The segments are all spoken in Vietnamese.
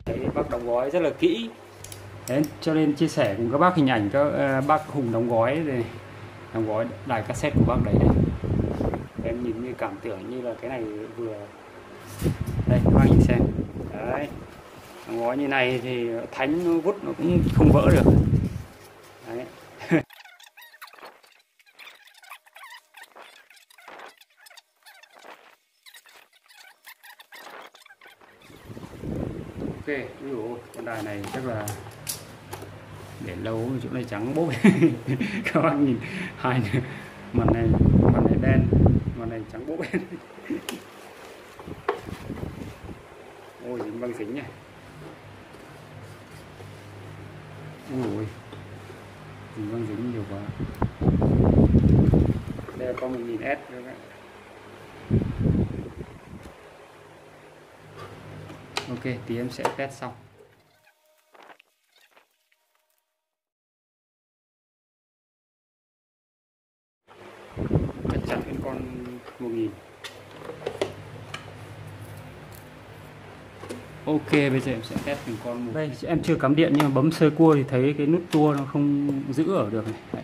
Đấy, bác đóng gói rất là kỹ. Đấy, cho nên chia sẻ cùng các bác hình ảnh các bác Hùng đóng gói này, đóng gói đài cassette của bác đấy này. Em nhìn như cảm tưởng như là cái này vừa đây, các bác nhìn xem đấy, đóng gói như này thì thánh nó vút nó cũng không vỡ được đấy. Ok, ui dồi, con đài này chắc là để lâu, chỗ này trắng bốc. Các bác nhìn hai mặt này đen, mặt này trắng bốc. Ôi dính băng dính này. Ui dính băng dính nhiều quá. Đây là con 1000S các bạn. Ok, tí em sẽ test xong. Chắc chắn hơn con 1000. Ok, bây giờ em sẽ test từng con một. Đây, em chưa cắm điện nhưng mà bấm sơ cua thì thấy cái nút tua nó không giữ ở được này. Đấy.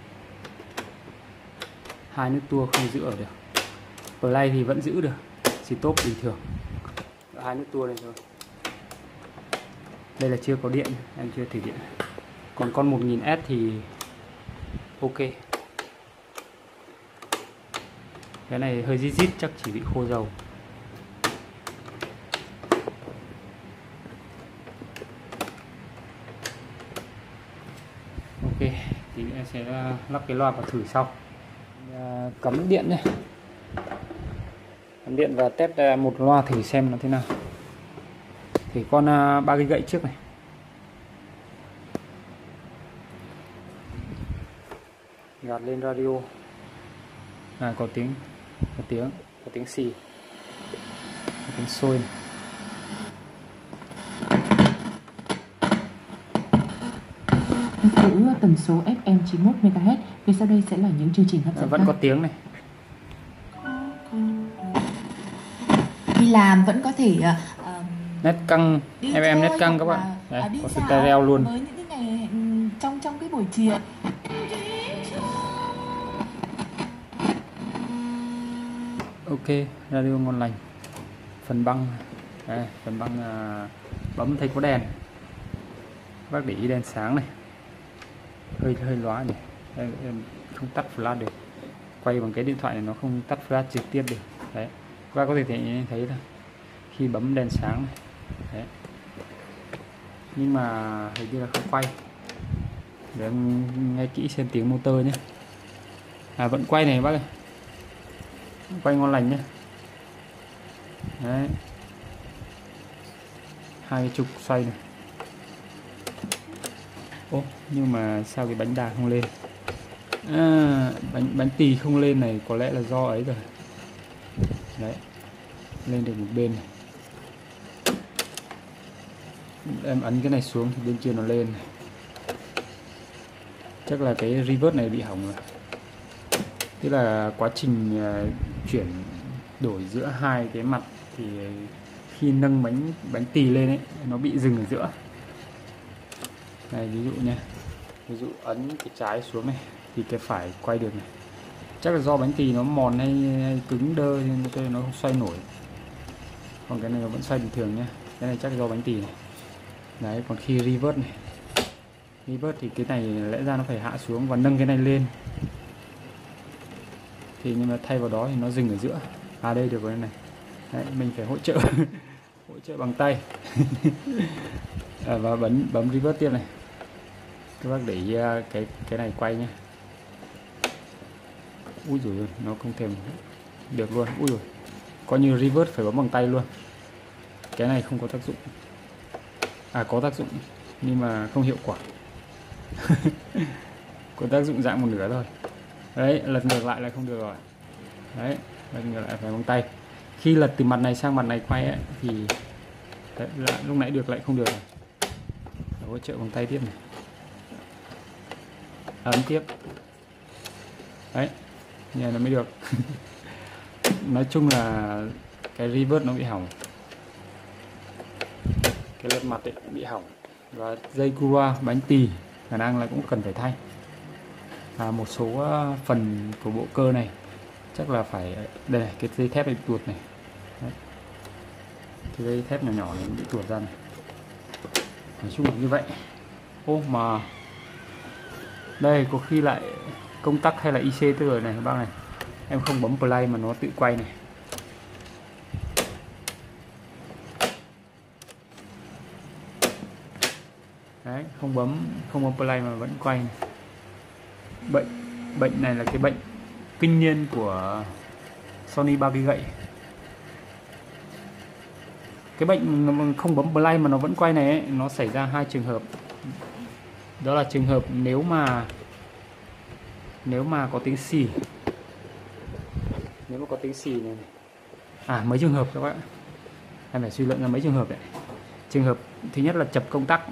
Hai nút tua không giữ ở được. Play thì vẫn giữ được. Stop bình thường. Hai nút tua này thôi. Đây là chưa có điện, em chưa thử điện. Còn con 1000S thì ok. Cái này hơi rít rít, chắc chỉ bị khô dầu. Ok, thì em sẽ lắp cái loa và thử sau. Cắm điện nhé. Cắm điện và test một loa thử xem nó thế nào. Thì con 3 cây gậy trước này. Gạt lên radio. Có tiếng xì, có tiếng sôi này. Giữ tần số FM 91 MHz. Vì sau đây sẽ là những chương trình hấp dẫn. Vẫn có tiếng này. Đi làm vẫn có thể Nét căng, FM nét căng các bạn. Đấy, có stereo luôn. Với những cái ngày trong cái buổi chiều. Ok, radio ngon lành. Phần băng, đây, phần băng bấm thấy có đèn. Bác để ý đèn sáng này, hơi lóa nhỉ. Em không tắt flash được. Quay bằng cái điện thoại này nó không tắt flash trực tiếp được. Đấy, bác có thể thấy là khi bấm đèn sáng này. Đấy. Nhưng mà hình như là không quay. Để em nghe kỹ xem tiếng motor nhé. Vẫn quay này bác ơi. Quay ngon lành nhé. Đấy. Hai cái trục xoay này. Ô, nhưng mà sao cái bánh đà không lên? Bánh tì không lên này có lẽ là do ấy rồi. Đấy. Lên được một bên này. Em ấn cái này xuống thì bên kia nó lên này. Chắc là cái reverse này bị hỏng rồi. Tức là quá trình chuyển đổi giữa hai cái mặt thì khi nâng bánh tì lên ấy, nó bị dừng ở giữa. Này ví dụ nha, ví dụ ấn cái trái xuống này thì cái phải quay được này. Chắc là do bánh tì nó mòn hay cứng đơ nên cho nên nó không xoay nổi. Còn cái này nó vẫn xoay bình thường nhá. Cái này chắc là do bánh tì này. Đấy, còn khi reverse này, reverse thì cái này lẽ ra nó phải hạ xuống và nâng cái này lên. Thì nhưng mà thay vào đó thì nó dừng ở giữa. Đây được rồi này. Đấy, mình phải hỗ trợ hỗ trợ bằng tay. Và bấm reverse tiếp này. Các bác để ý cái này quay nhé. Ui dồi ôi, nó không thèm được luôn. Ui dồi, coi như reverse phải bấm bằng tay luôn. Cái này không có tác dụng. Có tác dụng nhưng mà không hiệu quả. Có tác dụng dạng một nửa thôi. Đấy, lật ngược lại là không được rồi. Đấy, lật ngược lại phải bằng tay. Khi lật từ mặt này sang mặt này quay ấy, thì đấy, lúc nãy được lại không được rồi. Phải hỗ trợ bằng tay tiếp này. Ấn tiếp. Đấy, như này nó mới được. Nói chung là cái reverse nó bị hỏng. cái lật mặt ấy bị hỏng, và dây cua bánh tì khả năng là cũng cần phải thay. Một số phần của bộ cơ này chắc là phải, đây này, cái dây thép này bị tuột này. Đấy. Cái dây thép nhỏ nhỏ này bị tuột ra này. Nói chung là như vậy. Ô mà đây có khi lại công tắc hay là IC từ này các bác này, em không bấm play mà nó tự quay này. Đấy, không bấm play mà vẫn quay này. Bệnh này là cái bệnh kinh niên của Sony 3 cây gậy. Cái bệnh không bấm play mà nó vẫn quay này ấy, nó xảy ra hai trường hợp. Đó là trường hợp nếu mà có tiếng xì. Nếu mà có tiếng xì này. Mấy trường hợp các bạn. Em phải suy luận ra mấy trường hợp đấy. Trường hợp thứ nhất là chập công tắc.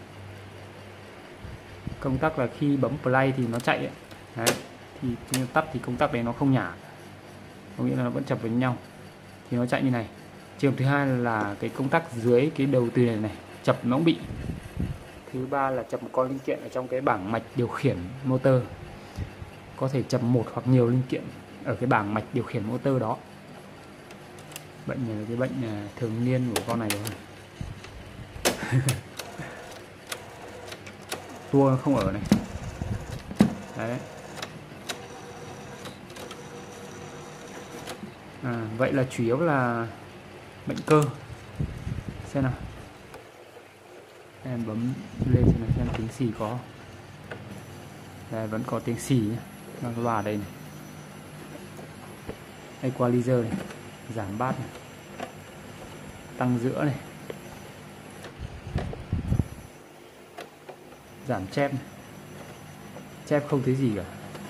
Công tắc là khi bấm play thì nó chạy ấy. Đấy. Thì tắt thì công tắc đấy nó không nhả, có nghĩa là nó vẫn chập với nhau thì nó chạy như này. Trường hợp thứ hai là cái công tắc dưới cái đầu từ này chập nó cũng bị. Thứ ba là chập một con linh kiện ở trong cái bảng mạch điều khiển motor, có thể chập một hoặc nhiều linh kiện ở cái bảng mạch điều khiển motor đó. Bệnh này là cái bệnh thường niên của con này rồi. Tua không ở này. Đấy. Vậy là chủ yếu là bệnh cơ. Xem nào, em bấm lên xem tiếng xì có. Đây vẫn có tiếng xì nhé, đang loa đây này. Equalizer này, giảm bass này, tăng giữa này, giảm chép này. Chép không thấy gì cả.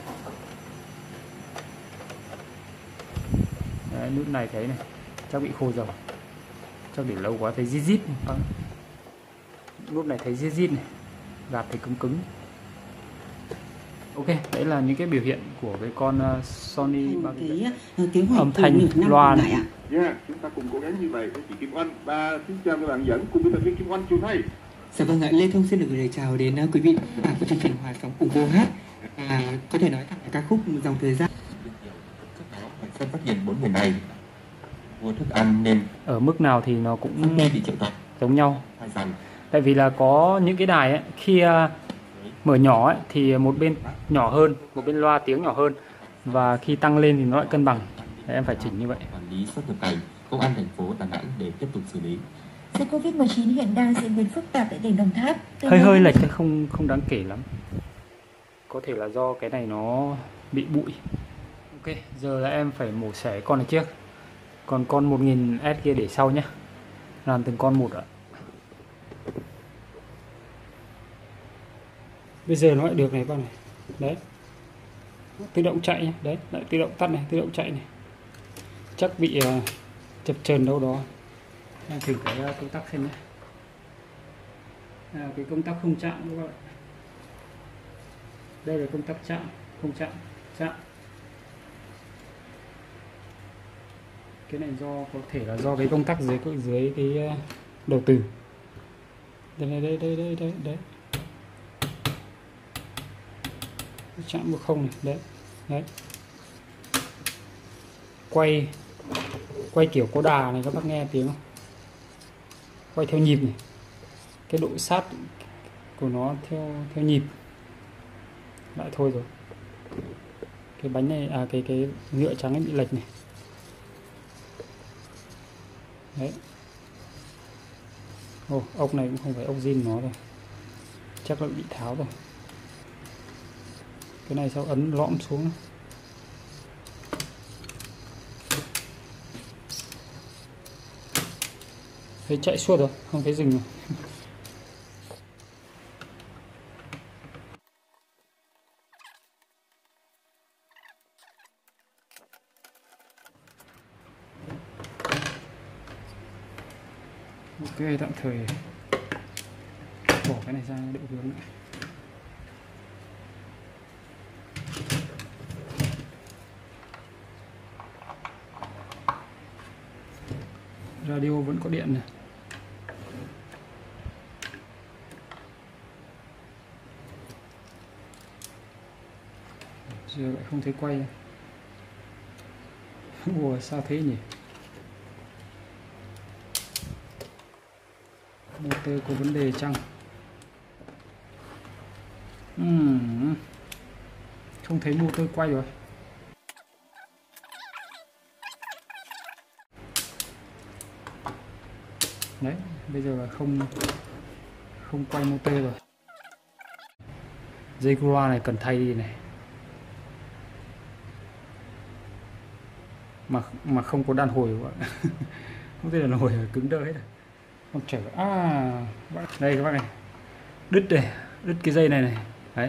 Đấy, nút này thấy này, chắc bị khô dầu, chắc để lâu quá thấy rít rít. Nút này thấy rít rít này, gạt thấy cứng cứng. Ok, đấy là những cái biểu hiện của cái con Sony âm thanh loa này. Chúng ta cùng cố gắng như vậy với chị Kim Oanh, và xin chào các bạn dẫn cùng với tập viên Kim Oanh Chu Thay. Dạ vâng ạ, Lê Thông xin được gửi lời chào đến quý vị của chương trình Hòa Sóng Cùng Vô Hát. Có thể nói rằng là ca khúc Dòng Thời Gian Sân phát hiện 4 miền này mua thức ăn nên ở mức nào thì nó cũng nghe bị triệu tập giống nhau. Tại vì là có những cái đài ấy, khi mở nhỏ ấy, thì một bên nhỏ hơn, một bên loa tiếng nhỏ hơn, và khi tăng lên thì nó lại cân bằng. Đấy, em phải chỉnh như vậy. Quản lý xuất nhập cảnh, công an thành phố Đà Nẵng để tiếp tục xử lý. Dịch Covid-19 hiện đang diễn biến phức tạp tại tỉnh Đồng Tháp. Hơi lệch chứ không đáng kể lắm. Có thể là do cái này nó bị bụi. Ok, giờ là em phải mổ xẻ con này trước. Còn con 1000S kia để sau nhé. Làm từng con một ạ. Bây giờ nó lại được này con này. Đấy. Tự động chạy nhé. Đấy, lại tự động tắt này, tự động chạy này. Chắc bị chập chờn đâu đó. Em thử cái công tắc xem nhé. Cái công tắc không chạm các bạn. Đây là công tắc chạm, không chạm, chạm. Cái này có thể là do cái công tắc dưới cái đầu từ. Đây. Chạm một không này, đấy. Quay kiểu có đà này, các bác nghe tiếng không? Quay theo nhịp này. Cái độ sát của nó theo nhịp. Lại thôi rồi. Cái bánh này, cái nhựa trắng ấy bị lệch này. Đấy. Ốc này cũng không phải ốc zin nó rồi. Chắc là bị tháo rồi. Cái này sao ấn lõm xuống. Thấy chạy suốt rồi, không thấy dừng rồi. Ok, tạm thời bỏ cái này ra đỡ vướng lại. Radio vẫn có điện này. giờ lại không thấy quay. Ủa sao thế nhỉ? Motor có vấn đề chăng? Không thấy motor quay rồi. Đấy, bây giờ là không quay motor rồi. Dây cu loa này cần thay đi này. Mà không có đàn hồi các bạn. Không thể đàn hồi cứng đơ hết rồi. Không chở đây các bác này, đứt cái dây này đấy.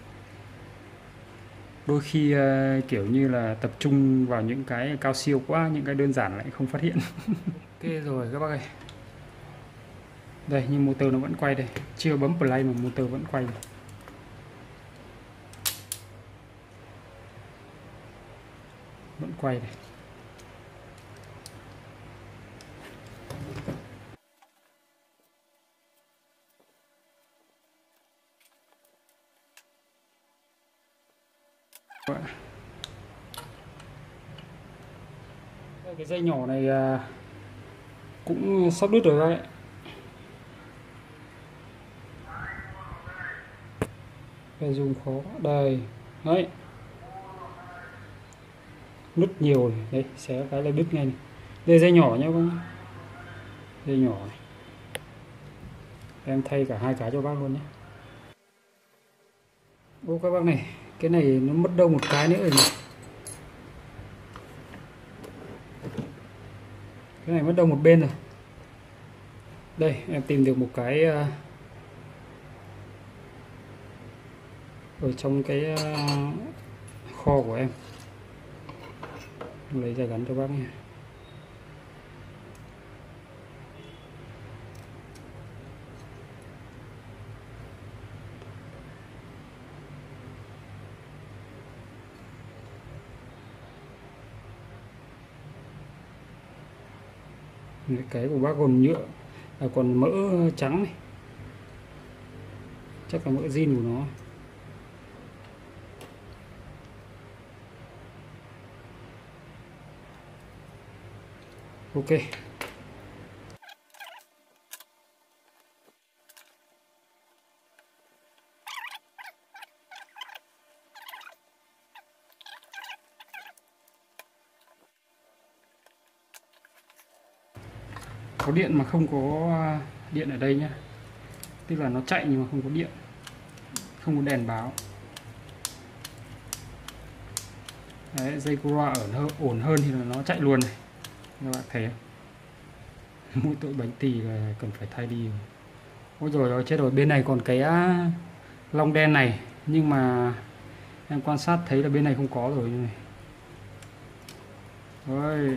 Đôi khi kiểu như là tập trung vào những cái cao siêu quá, những cái đơn giản lại không phát hiện. Ok rồi các bác ơi, đây nhưng motor nó vẫn quay đây, chưa bấm play mà motor vẫn quay. Vẫn quay đây. Cái dây nhỏ này cũng sắp đứt rồi đấy. Phải dùng khó đây đấy, nứt nhiều này. Đây xé cái là đứt ngay này. Đây dây nhỏ nhá con, dây nhỏ này. Em thay cả hai cái cho bác luôn nhé. Ô các bác này, cái này nó mất đâu một cái nữa rồi này. Cái này mất đâu một bên rồi. Đây em tìm được một cái ở trong cái kho của em, lấy ra gắn cho bác nha. Cái của bác còn nhựa, còn mỡ trắng này, chắc là mỡ zin của nó. Ok. Có điện mà không có điện ở đây nhá, tức là nó chạy nhưng mà không có điện, không có đèn báo. Đấy, dây cu loa ổn hơn thì là nó chạy luôn này, các bạn thấy không? Mỗi tội bánh tì là cần phải thay đi. Ôi rồi chết rồi, bên này còn cái lông đen này, nhưng mà em quan sát thấy là bên này không có rồi này. Ôi,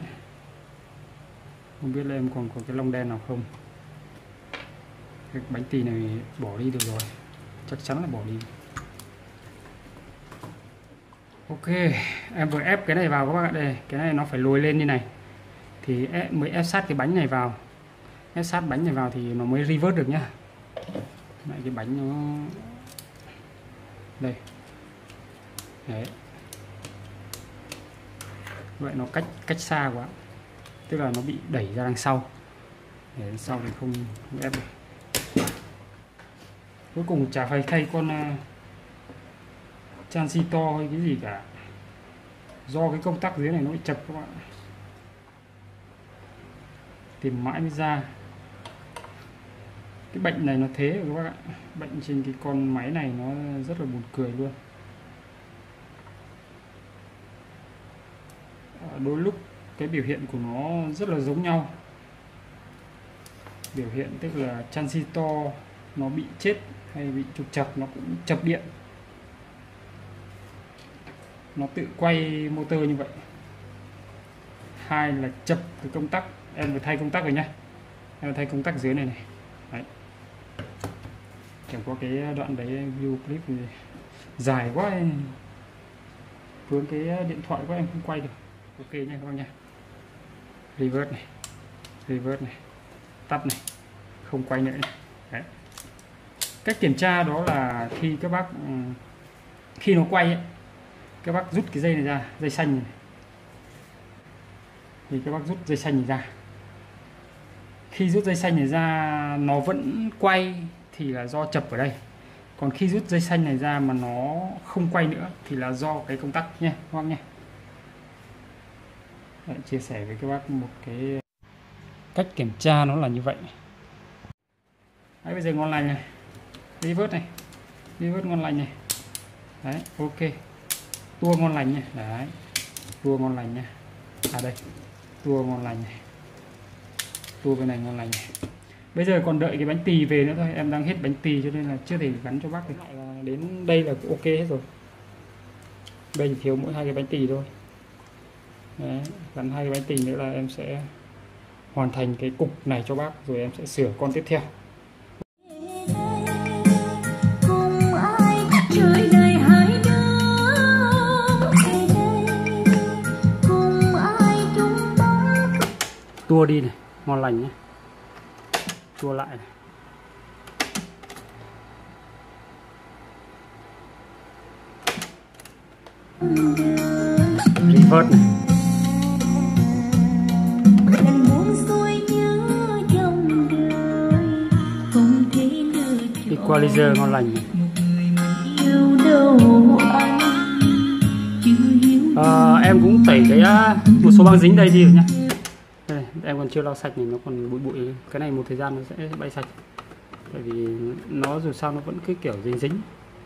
không biết là em còn có cái lông đen nào không. Cái bánh tì này bỏ đi được rồi, chắc chắn là bỏ đi. Ok, em vừa ép cái này vào các bạn. Đây, cái này nó phải lùi lên như này thì mới ép sát cái bánh này vào. Ép sát bánh này vào thì nó mới reverse được nhá. Lại cái bánh nó đây. Đấy. Vậy nó cách xa quá, tức là nó bị đẩy ra đằng sau. Để đằng sau thì không ép được. Cuối cùng chả phải thay con transistor hay cái gì cả, do cái công tắc dưới này nó bị chập các bạn. Tìm mãi mới ra. Cái bệnh này nó thế rồi các bạn ạ. Bệnh trên cái con máy này nó rất là buồn cười luôn. Đôi lúc cái biểu hiện của nó rất là giống nhau. Biểu hiện tức là transistor nó bị chết hay bị trục trặc, nó cũng chập điện, nó tự quay motor như vậy. Hai là chập cái công tắc. Em phải thay công tắc rồi nhá, em thay công tắc dưới này này. Đấy. Chẳng có cái đoạn đấy video clip thì dài quá ấy. Vướng cái điện thoại của em không quay được. Ok nha các bác nha. Reverse này, reverse này, tắt này, không quay nữa này. Đấy. Cách kiểm tra đó là khi các bác khi nó quay ấy, các bác rút cái dây này ra, dây xanh này. Thì các bác rút dây xanh này ra. Khi rút dây xanh này ra nó vẫn quay thì là do chập ở đây. Còn khi rút dây xanh này ra mà nó không quay nữa thì là do cái công tắc nhé các bác nhé. Đấy, chia sẻ với các bác một cái cách kiểm tra nó là như vậy. Đấy, bây giờ ngon lành này, đi vớt này, đi vớt ngon lành này. Đấy, ok, tua ngon lành này, đấy, tua ngon lành nha. À đây, tua ngon lành này, tua bên này ngon lành này. Bây giờ còn đợi cái bánh tì về nữa thôi, em đang hết bánh tì cho nên là chưa thể gắn cho bác được. Lại là đến đây là ok hết rồi. Bây giờ thiếu mỗi 2 cái bánh tì thôi. Đấy, gắn 2 cái bánh tì nữa là em sẽ hoàn thành cái cục này cho bác, rồi em sẽ sửa con tiếp theo. Tua đi này, ngon lành nhé. Tua lại này. Reverse này. Equalizer ngon lành này. Em cũng tẩy cái một số băng dính đây đi rồi nhá. Đây, em còn chưa lau sạch này, nó còn bụi bụi. Cái này một thời gian nó sẽ bay sạch. Tại vì nó dù sao nó vẫn cứ kiểu dính dính.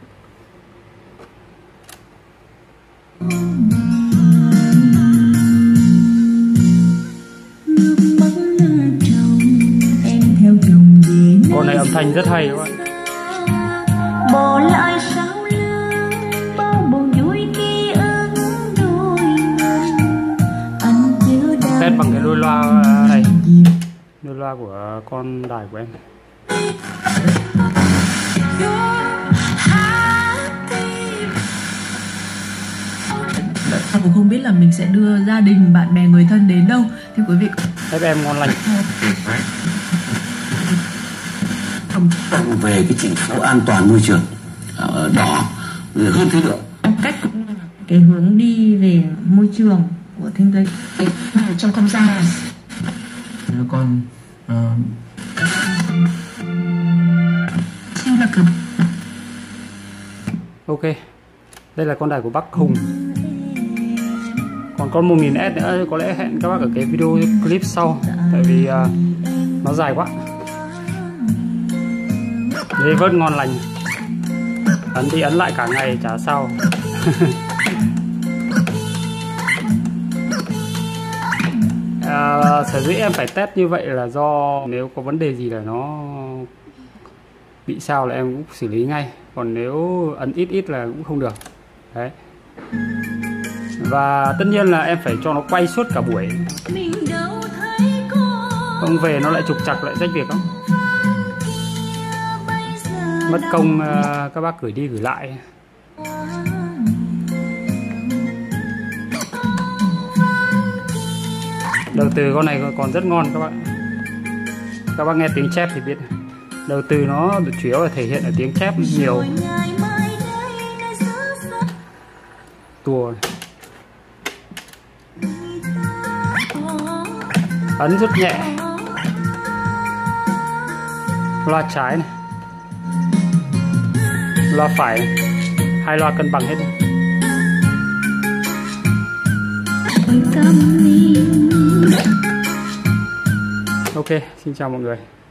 Con này âm thanh rất hay các bạn. Bỏ lại sao lưng bao buồn vui ký ức đôi mình. Anh chưa đã test bằng cái đôi loa này, đôi loa của con đài của em. Cũng không biết là mình sẽ đưa gia đình, bạn bè, người thân đến đâu thì quý vị FM ngon lành. Về cái chỉ số an toàn môi trường đỏ hơn thế nữa. cách cái hướng đi về môi trường của Thanh Tây trong không gian này. Còn Siêu là cực. Ok, đây là con đài của bác Hùng. Còn con 1000S nữa có lẽ hẹn các bác ở cái video clip sau, tại vì nó dài quá. Dây vớt ngon lành, ấn đi ấn lại cả ngày chả sao. Sở dĩ em phải test như vậy là do nếu có vấn đề gì là nó bị sao là em cũng xử lý ngay, còn nếu ấn ít là cũng không được. Đấy. Và tất nhiên là em phải cho nó quay suốt cả buổi, không về nó lại trục trặc lại rách việc lắm, mất công các bác gửi đi gửi lại. Đầu từ con này còn rất ngon các bạn. Các bác nghe tiếng chép thì biết. Đầu từ nó chủ yếu là thể hiện ở tiếng chép nhiều. Tua này. Ấn rất nhẹ. Loa trái này, loa phải này. Hai loa cân bằng hết này. Ok, xin chào mọi người.